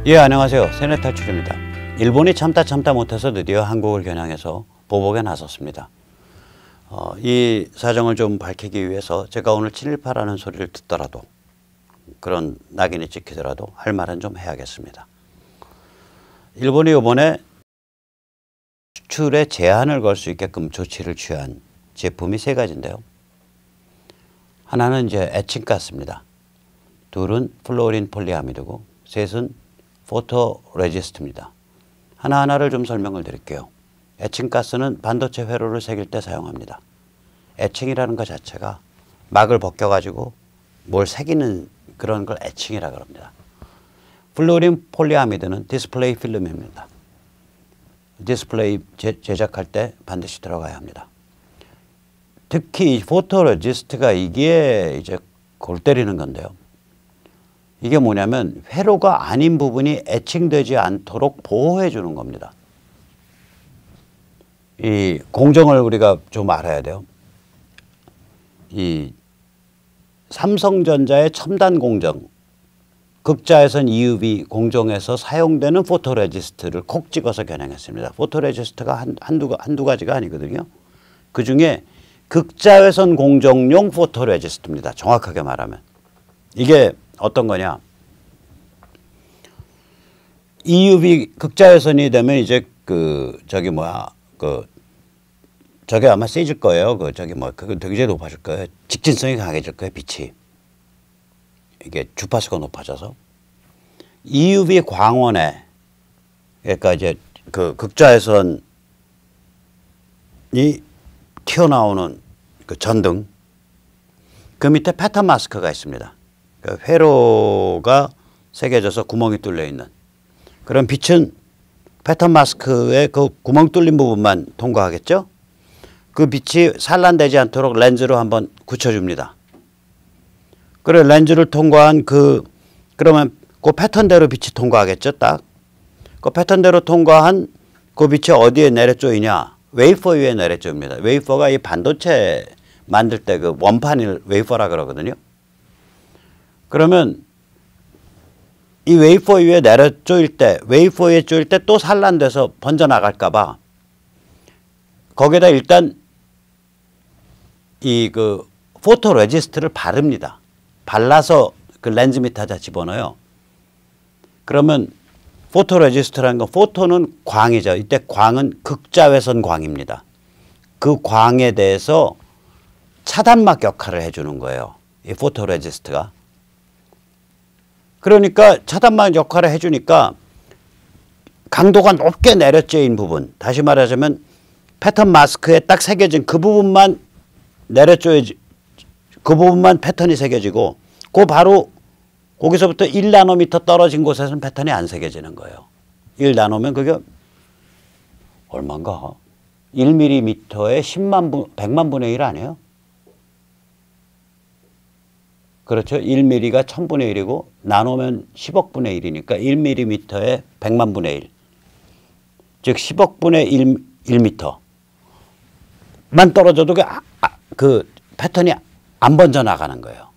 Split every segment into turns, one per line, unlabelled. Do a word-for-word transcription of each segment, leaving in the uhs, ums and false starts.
예, 안녕하세요. 세뇌탈출입니다. 일본이 참다 참다 못해서 드디어 한국을 겨냥해서 보복에 나섰습니다. 어, 이 사정을 좀 밝히기 위해서 제가 오늘 칠일파라는 소리를 듣더라도, 그런 낙인이 찍히더라도 할 말은 좀 해야겠습니다. 일본이 이번에 수출에 제한을 걸 수 있게끔 조치를 취한 제품이 세 가지인데요. 하나는 이제 에칭가스입니다. 둘은 플로린 폴리아미드고 셋은 포토레지스트입니다. 하나하나를 좀 설명을 드릴게요. 에칭가스는 반도체 회로를 새길 때 사용합니다. 에칭이라는 것 자체가 막을 벗겨가지고 뭘 새기는 그런 걸 에칭이라 그럽니다. 플로린 폴리아미드는 디스플레이 필름입니다. 디스플레이 제, 제작할 때 반드시 들어가야 합니다. 특히 포토레지스트가 이게 이제 골 때리는 건데요. 이게 뭐냐면 회로가 아닌 부분이 에칭되지 않도록 보호해 주는 겁니다. 이 공정을 우리가 좀 알아야 돼요. 이 삼성전자의 첨단 공정, 극자외선 이유비 공정에서 사용되는 포토레지스트를 콕 찍어서 겨냥했습니다. 포토레지스트가 한, 한두, 한두 가지가 아니거든요. 그 중에 극자외선 공정용 포토레지스트입니다. 정확하게 말하면. 이게 어떤 거냐. 이유비 극자외선이 되면 이제 그 저기 뭐야 그 저게 아마 세질 거예요. 그 저기 뭐 그거 되게 높아질 거예요. 직진성이 강해질 거예요. 빛이. 이게 주파수가 높아져서 이유비 광원에, 그러니까 이제 그 극자외선이 튀어나오는 그 전등, 그 밑에 패턴 마스크가 있습니다. 그 회로가 새겨져서 구멍이 뚫려 있는 그런 빛은 패턴 마스크의 그 구멍 뚫린 부분만 통과하겠죠. 그 빛이 산란되지 않도록 렌즈로 한번 굳혀줍니다. 그래 렌즈를 통과한 그 그러면 그 패턴대로 빛이 통과하겠죠. 딱 그 패턴대로 통과한 그 빛이 어디에 내려쪼이냐. 웨이퍼 위에 내려쪼입니다. 웨이퍼가 이 반도체 만들 때 그 원판을 웨이퍼라 그러거든요. 그러면 이 웨이퍼 위에 내려쪼일 때, 웨이퍼 위에 쪼일 때 또 산란돼서 번져나갈까 봐 거기에다 일단 이 그 포토레지스트를 바릅니다. 발라서 그 렌즈 밑에다 집어넣어요. 그러면 포토레지스트라는 건, 포토는 광이죠. 이때 광은 극자외선 광입니다. 그 광에 대해서 차단막 역할을 해주는 거예요. 이 포토레지스트가. 그러니까 차단막 역할을 해주니까 강도가 높게 내려쬐인 부분, 다시 말하자면 패턴 마스크에 딱 새겨진 그 부분만 내려쬐야지, 그 부분만 패턴이 새겨지고 그 바로 거기서부터 일 나노미터 떨어진 곳에서는 패턴이 안 새겨지는 거예요. 일 나노면 그게 얼마인가? 일 밀리미터에 십만 분, 백만 분의 일 아니에요? 그렇죠. 일 밀리미터가 천분의 일이고 나노면 십억 분의 일이니까 일 밀리미터에 백만 분의 일. 즉 십억 분의 일, 일 미터만 떨어져도 그, 아, 아, 그 패턴이 안 번져나가는 거예요.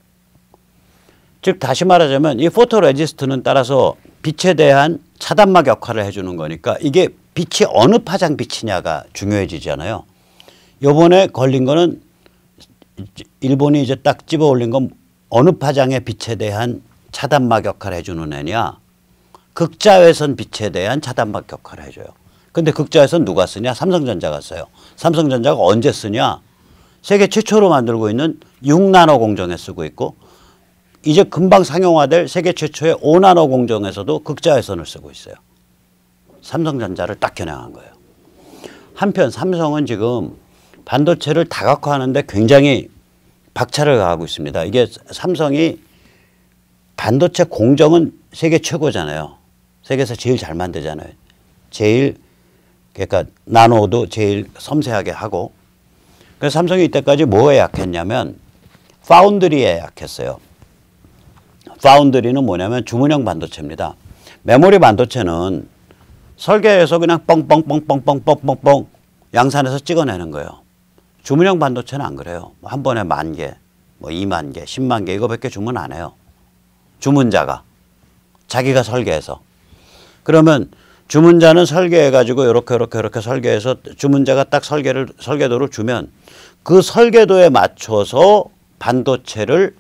즉 다시 말하자면 이 포토레지스트는 따라서 빛에 대한 차단막 역할을 해주는 거니까 이게 빛이 어느 파장 빛이냐가 중요해지잖아요. 요번에 걸린 거는 일본이 이제 딱 집어 올린 건 어느 파장의 빛에 대한 차단막 역할을 해주는 애냐, 극자외선 빛에 대한 차단막 역할을 해줘요. 근데 극자외선 누가 쓰냐? 삼성전자가 써요. 삼성전자가 언제 쓰냐? 세계 최초로 만들고 있는 육 나노 공정에 쓰고 있고 이제 금방 상용화될 세계 최초의 오 나노 공정에서도 극자외선을 쓰고 있어요. 삼성전자를 딱 겨냥한 거예요. 한편 삼성은 지금 반도체를 다각화하는데 굉장히 박차를 가하고 있습니다. 이게 삼성이 반도체 공정은 세계 최고잖아요. 세계에서 제일 잘 만들잖아요. 제일 그러니까 나노도 제일 섬세하게 하고. 그래서 삼성이 이때까지 뭐에 약했냐면 파운드리에 약했어요. 파운드리는 뭐냐면 주문형 반도체입니다. 메모리 반도체는 설계해서 그냥 뻥뻥뻥뻥뻥뻥뻥뻥 양산해서 찍어내는 거예요. 주문형 반도체는 안 그래요. 한 번에 만 개, 뭐 이만 개, 십만 개 이거밖에 주문 안 해요. 주문자가. 자기가 설계해서. 그러면 주문자는 설계해가지고 이렇게 이렇게 이렇게 설계해서 주문자가 딱 설계를 설계도를 주면 그 설계도에 맞춰서 반도체를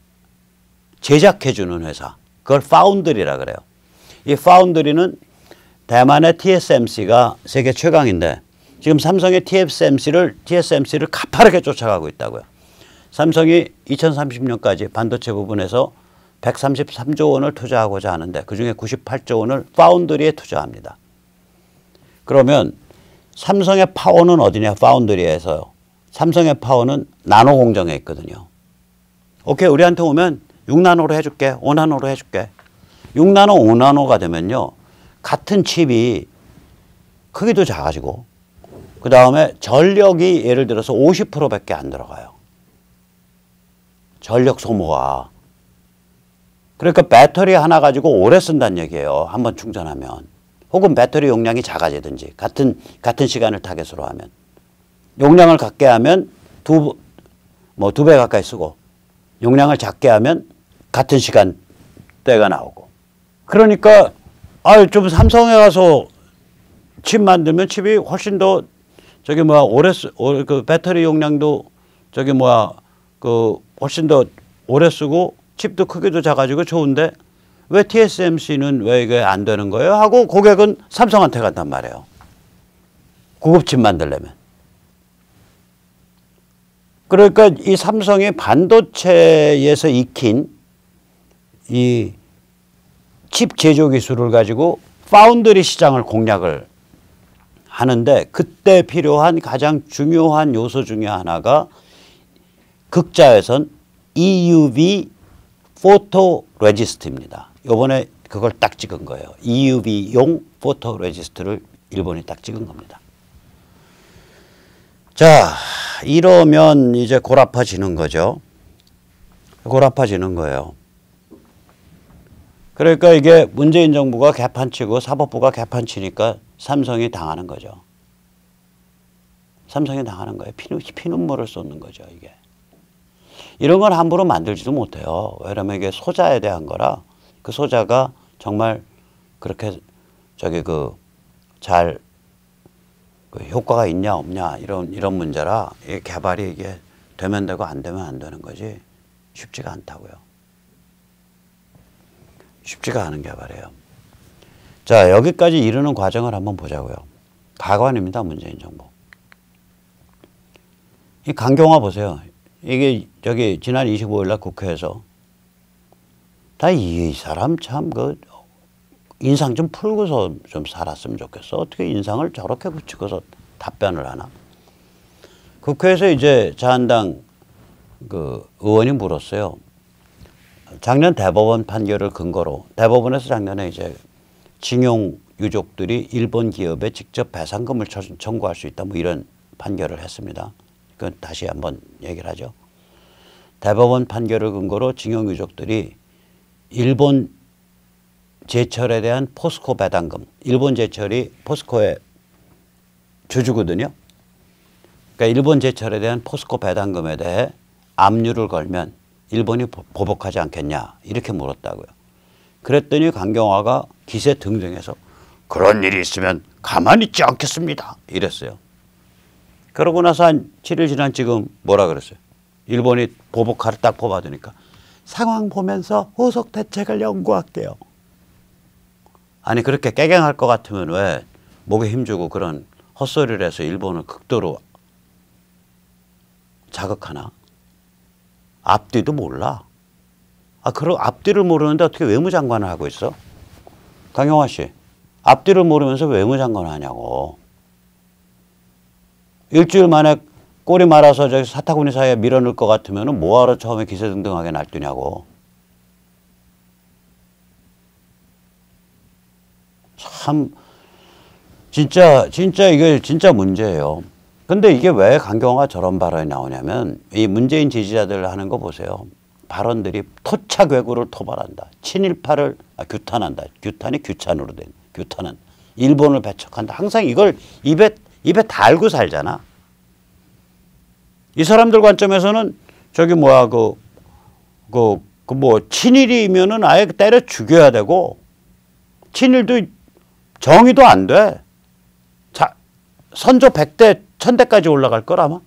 제작해주는 회사. 그걸 파운드리라 그래요. 이 파운드리는 대만의 티에스엠씨가 세계 최강인데 지금 삼성의 티에스엠씨를 티에스엠씨를 가파르게 쫓아가고 있다고요. 삼성이 이천삼십 년까지 반도체 부분에서 백삼십삼조 원을 투자하고자 하는데 그중에 구십팔조 원을 파운드리에 투자합니다. 그러면 삼성의 파워는 어디냐? 파운드리에서요. 삼성의 파워는 나노 공정에 있거든요. 오케이, 우리한테 오면 육 나노로 해줄게. 오 나노로 해줄게. 육 나노, 오 나노가 되면요. 같은 칩이 크기도 작아지고 그 다음에 전력이 예를 들어서 오십 퍼센트밖에 안 들어가요. 전력 소모가. 그러니까 배터리 하나 가지고 오래 쓴다는 얘기예요. 한번 충전하면. 혹은 배터리 용량이 작아지든지 같은 같은 시간을 타겟으로 하면. 용량을 갖게 하면 두, 뭐 두 배 가까이 쓰고 용량을 작게 하면 같은 시간대가 나오고. 그러니까 아, 좀 삼성에 가서 칩 만들면 칩이 훨씬 더 저기 뭐야 오래 쓰, 그 배터리 용량도 저기 뭐야 그 훨씬 더 오래 쓰고 칩도 크기도 작아지고 좋은데 왜 티에스엠씨는 왜 이게 안 되는 거예요? 하고 고객은 삼성한테 간단 말이에요. 고급칩 만들려면. 그러니까 이 삼성이 반도체에서 익힌 이 칩 제조 기술을 가지고 파운드리 시장을 공략을 하는데 그때 필요한 가장 중요한 요소 중에 하나가 극자외선 이유브이 포토 레지스트입니다. 이번에 그걸 딱 찍은 거예요. 이유브이용 포토 레지스트를 일본이 딱 찍은 겁니다. 자, 이러면 이제 골아파지는 거죠. 골아파지는 거예요. 그러니까 이게 문재인 정부가 개판치고 사법부가 개판치니까 삼성이 당하는 거죠. 삼성이 당하는 거예요. 피눈, 피눈물을 쏟는 거죠, 이게. 이런 건 함부로 만들지도 못해요. 왜냐면 이게 소자에 대한 거라 그 소자가 정말 그렇게 저기 그 잘 그 효과가 있냐 없냐 이런 이런 문제라 이 개발이 이게 되면 되고 안 되면 안 되는 거지 쉽지가 않다고요. 쉽지가 않은 개발이에요. 자, 여기까지 이르는 과정을 한번 보자고요. 가관입니다, 문재인 정부. 이 강경화 보세요. 이게 저기 지난 이십오일 날 국회에서 다 이 사람 참 그 인상 좀 풀고서 좀 살았으면 좋겠어. 어떻게 인상을 저렇게 붙이고서 답변을 하나? 국회에서 이제 자한당 그 의원이 물었어요. 작년 대법원 판결을 근거로 대법원에서 작년에 이제 징용 유족들이 일본 기업에 직접 배상금을 청구할 수 있다 뭐 이런 판결을 했습니다. 그건 다시 한번 얘기를 하죠. 대법원 판결을 근거로 징용 유족들이 일본 제철에 대한 포스코 배당금, 일본 제철이 포스코의 주주거든요. 그러니까 일본 제철에 대한 포스코 배당금에 대해 압류를 걸면 일본이 보복하지 않겠냐 이렇게 물었다고요. 그랬더니 강경화가 기세 등등해서 그런 일이 있으면 가만히 있지 않겠습니다 이랬어요. 그러고 나서 한 칠 일 지난 지금 뭐라 그랬어요. 일본이 보복하를 딱 뽑아두니까 상황 보면서 후속 대책을 연구할게요. 아니 그렇게 깨갱할 것 같으면 왜 목에 힘주고 그런 헛소리를 해서 일본을 극도로 자극하나? 앞뒤도 몰라. 아, 그럼 앞뒤를 모르는데 어떻게 외무장관을 하고 있어? 강경화 씨, 앞뒤를 모르면서 외무장관을 하냐고. 일주일 만에 꼬리 말아서 저기 사타구니 사이에 밀어넣을 것 같으면 뭐하러 처음에 기세등등하게 날뛰냐고. 참 진짜 진짜 이게 진짜 문제예요. 근데 이게 왜 강경화가 저런 발언이 나오냐면 이 문재인 지지자들 하는 거 보세요. 발언들이 토착 왜구를 토발한다. 친일파를 아, 규탄한다. 규탄이 규찬으로 된 규탄은 일본을 배척한다. 항상 이걸 입에 입에 달고 살잖아. 이 사람들 관점에서는 저기 뭐야 그 그 그 뭐 친일이면은 아예 때려 죽여야 되고 친일도 정의도 안 돼. 자, 선조 백 대, 천 대까지 올라갈 걸 아마.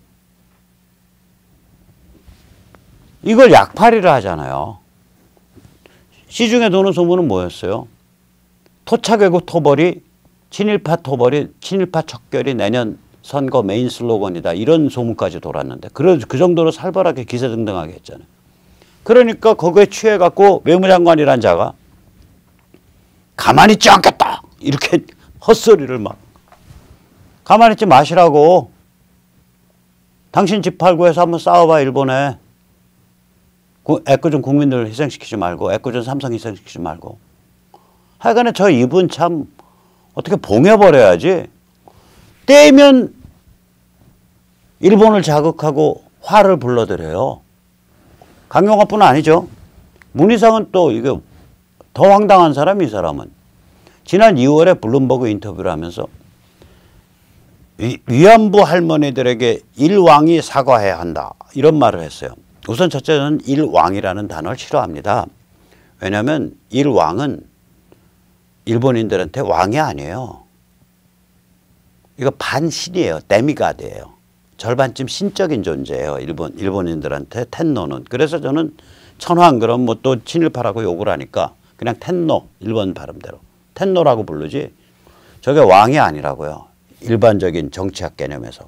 이걸 약팔이라 하잖아요. 시중에 도는 소문은 뭐였어요? 토착외고 토벌이 친일파 토벌이 친일파 척결이 내년 선거 메인 슬로건이다. 이런 소문까지 돌았는데 그, 그 정도로 살벌하게 기세등등하게 했잖아요. 그러니까 거기에 취해갖고 외무장관이란 자가 가만히 있지 않겠다. 이렇게 헛소리를 막. 가만히 있지 마시라고. 당신 집 팔고 해서 한번 싸워봐 일본에. 애꿎은 국민들 희생시키지 말고 애꿎은 삼성 희생시키지 말고. 하여간에 저 이분 참 어떻게 봉해버려야지. 때면 일본을 자극하고 화를 불러들여요. 강용화뿐 아니죠. 문희상은 또 이게 더 황당한 사람이 이 사람은. 지난 이월에 블룸버그 인터뷰를 하면서 위, 위안부 할머니들에게 일왕이 사과해야 한다. 이런 말을 했어요. 우선 첫째는 일왕이라는 단어를 싫어합니다. 왜냐하면 일왕은 일본인들한테 왕이 아니에요. 이거 반신이에요. 데미가드예요. 절반쯤 신적인 존재예요. 일본, 일본인들한테 텐노는. 그래서 저는 천황 그럼 뭐 또 친일파라고 욕을 하니까 그냥 텐노, 일본 발음대로. 텐노라고 부르지 저게 왕이 아니라고요. 일반적인 정치학 개념에서.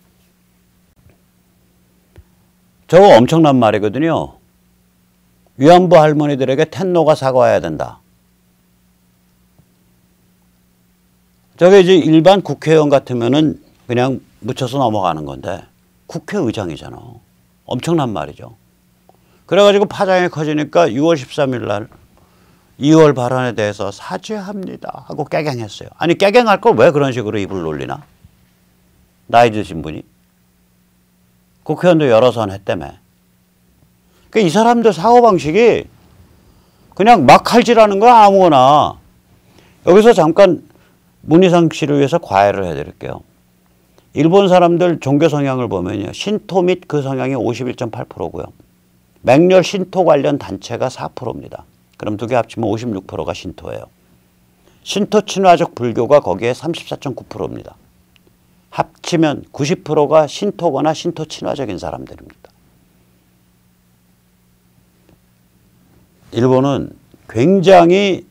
저거 엄청난 말이거든요. 위안부 할머니들에게 텐노가 사과해야 된다. 저게 이제 일반 국회의원 같으면은 그냥 묻혀서 넘어가는 건데 국회의장이잖아. 엄청난 말이죠. 그래가지고 파장이 커지니까 유월 십삼일 날 이월 발언에 대해서 사죄합니다 하고 깨갱했어요. 아니 깨갱할 걸 왜 그런 식으로 입을 놀리나? 나이 드신 분이. 국회의원도 여러 선 했다며. 그러니까 이 사람들 사고방식이 그냥 막 칼질하는 거야 아무거나. 여기서 잠깐 문희상 씨를 위해서 과외를 해드릴게요. 일본 사람들 종교 성향을 보면요. 신토 및 그 성향이 오십일 점 팔 퍼센트고요. 맹렬 신토 관련 단체가 사 퍼센트입니다. 그럼 두 개 합치면 오십육 퍼센트가 신토예요. 신토 친화적 불교가 거기에 삼십사 점 구 퍼센트입니다. 합치면 구십 퍼센트가 신토거나 신토 친화적인 사람들입니다. 일본은 굉장히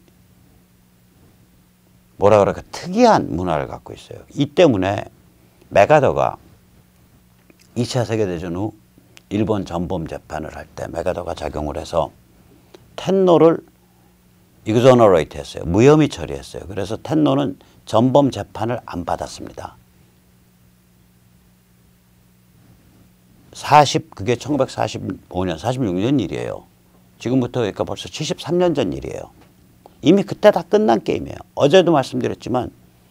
뭐라 그럴까 특이한 문화를 갖고 있어요. 이 때문에 메가더가 이 차 세계대전 후 일본 전범 재판을 할 때 메가더가 작용을 해서 텐노를 이그저너레이트 했어요. 무혐의 처리했어요. 그래서 텐노는 전범 재판을 안 받았습니다. 사십 그게 천구백사십오 년, 사십육 년 일이에요. 지금부터 그러니까 벌써 칠십삼 년 전 일이에요. 이미 그때 다 끝난 게임이에요. 어제도 말씀드렸지만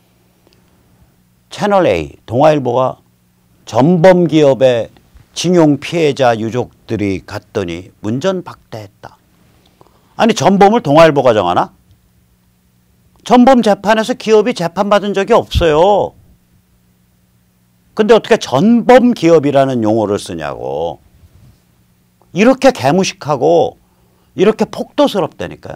채널A, 동아일보가 전범 기업의 징용 피해자 유족들이 갔더니 문전박대했다. 아니 전범을 동아일보가 정하나? 전범 재판에서 기업이 재판받은 적이 없어요. 근데 어떻게 전범 기업이라는 용어를 쓰냐고. 이렇게 개무식하고 이렇게 폭도스럽다니까요.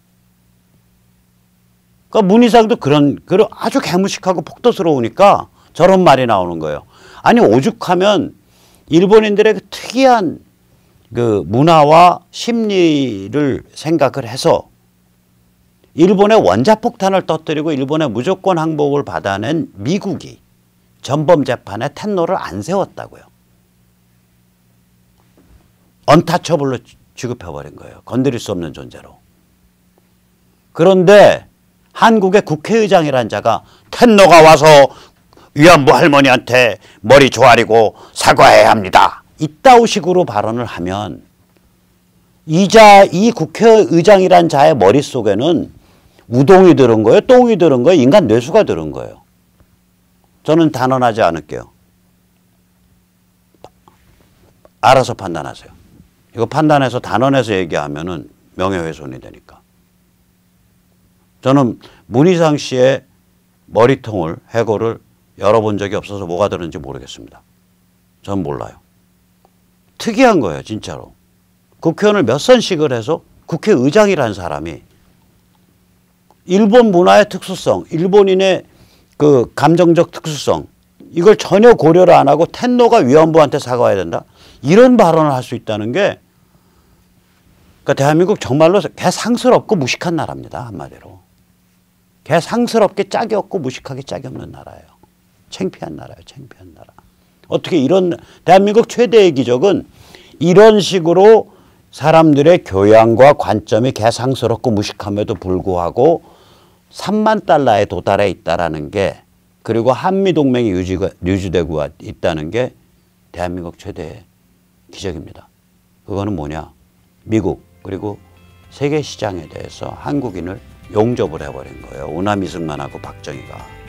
그러니까 문희상도 그런, 그런 아주 개무식하고 폭도스러우니까 저런 말이 나오는 거예요. 아니 오죽하면 일본인들의 그 특이한 그 문화와 심리를 생각을 해서 일본의 원자폭탄을 터뜨리고 일본의 무조건 항복을 받아낸 미국이 전범 재판에 텐노를 안 세웠다고요. 언타처블로 취급해버린 거예요. 건드릴 수 없는 존재로. 그런데 한국의 국회의장이란 자가 텐노가 와서 위안부 할머니한테 머리 조아리고 사과해야 합니다. 이따오 식으로 발언을 하면 이자 이 국회의장이란 자의 머릿속에는 우동이 들은 거예요? 똥이 들은 거예요? 인간 뇌수가 들은 거예요. 저는 단언하지 않을게요. 알아서 판단하세요. 이거 판단해서 단언해서 얘기하면은 명예훼손이 되니까. 저는 문희상 씨의 머리통을 해고를 열어본 적이 없어서 뭐가 들었는지 모르겠습니다. 전 몰라요. 특이한 거예요 진짜로. 국회의원을 몇 선씩을 해서 국회의장이라는 사람이 일본 문화의 특수성, 일본인의 그 감정적 특수성 이걸 전혀 고려를 안 하고 텐노가 위안부한테 사과해야 된다. 이런 발언을 할 수 있다는 게 그러니까 대한민국 정말로 개상스럽고 무식한 나라입니다. 한마디로. 개상스럽게 짝이 없고 무식하게 짝이 없는 나라예요. 창피한 나라예요. 창피한 나라. 어떻게 이런 대한민국 최대의 기적은 이런 식으로 사람들의 교양과 관점이 개상스럽고 무식함에도 불구하고 삼만 달러에 도달해 있다라는 게 그리고 한미동맹이 유지가, 유지되고 있다는 게 대한민국 최대의 기적입니다. 그거는 뭐냐? 미국 그리고 세계 시장에 대해서 한국인을 용접을 해버린 거예요. 오나미승만하고 박정희가.